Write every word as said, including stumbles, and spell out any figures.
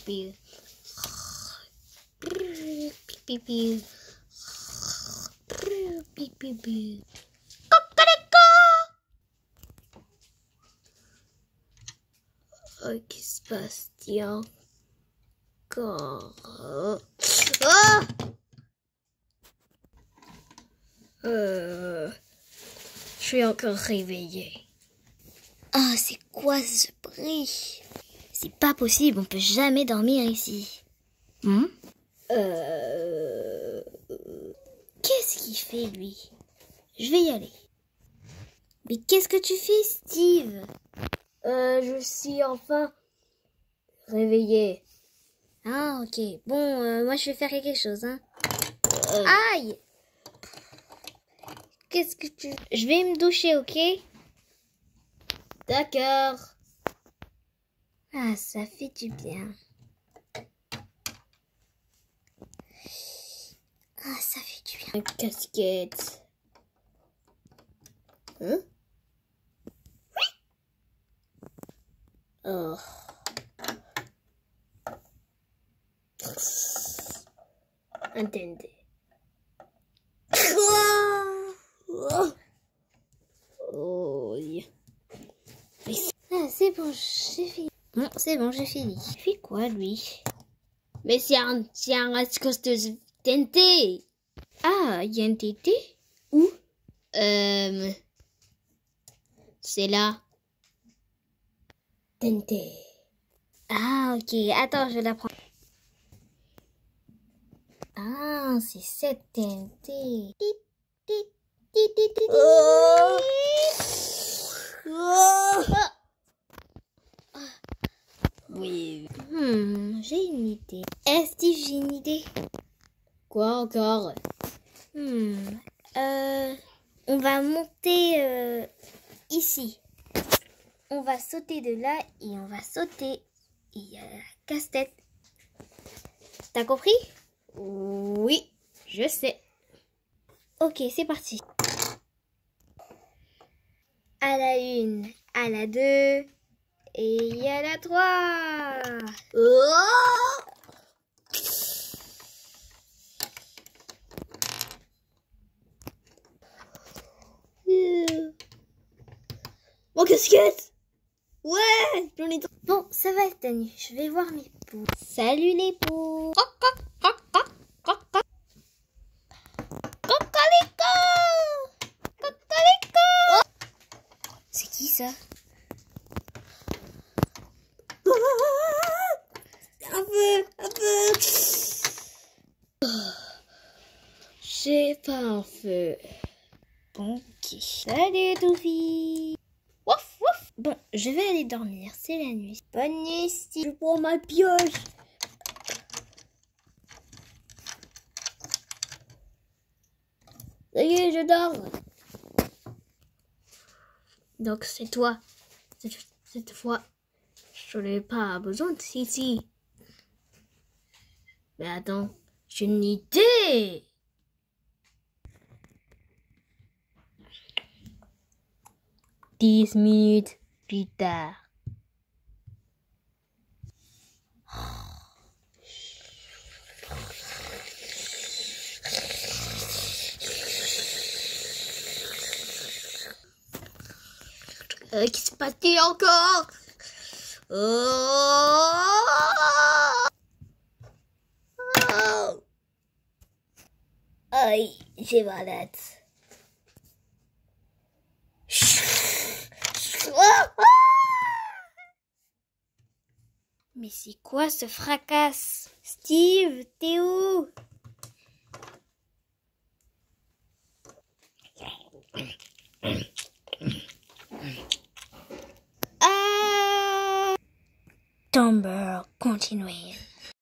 pipi. Pipi. Pipi. Oh, qu'est-ce qui se passe? Tiens. Encore. Oh euh, je suis encore réveillée. Ah, oh, c'est quoi ce bruit? C'est pas possible, on peut jamais dormir ici. Hmm? Euh... Qu'est-ce qu'il fait, lui? Je vais y aller. Mais qu'est-ce que tu fais, Steve? Euh, je suis enfin réveillée. Ah, ok. Bon, euh, moi, je vais faire quelque chose, hein. Euh... Aïe! Qu'est-ce que tu... Je vais me doucher, ok? D'accord. Ah, ça fait du bien. Ah, ça fait du bien. Casquette. Hein? Oh. Entendez. Oh. Ah, c'est bon, j'ai fini. Bon, c'est bon, j'ai fini. Il fait quoi, lui? Mais c'est un, c'est un rascos de T N T. Ah, il y a un T N T? Où? Euh... C'est là. T N T. Ah, ok. Attends, je vais la prendre. Ah, c'est cette T N T. Oh. Oh. Oui. Hmm, j'ai une idée. Est-ce que j'ai une idée? Quoi encore? Hmm. Euh, on va monter euh, ici. On va sauter de là et on va sauter. Il y a la casse-tête. T'as compris? Oui, je sais. Ok, c'est parti. À la une, à la deux, et il y a la trois. Oh! Mon casquette! Ouais, j'en ai trop. Bon, ça va cette nuit. Je vais voir mes poux. Salut les poux. C'est qui ça? Un peu, un peu. J'ai pas un feu. Bon, ok. Salut Toufie. Wouf, wouf. Bon, je vais aller dormir. C'est la nuit. Bonne nuit, Steve. Je prends ma pioche. Ça y est, je dors. Donc c'est toi. Cette, cette fois, je n'ai pas besoin de Sissi. Mais attends, j'ai une idée. Dix minutes plus tard. Euh, Qu'est-ce qui se passe encore? Oh, oh. Aïe, j'ai malade. Mais c'est quoi ce fracas? Steve, t'es où? Ah! Tomber continuing.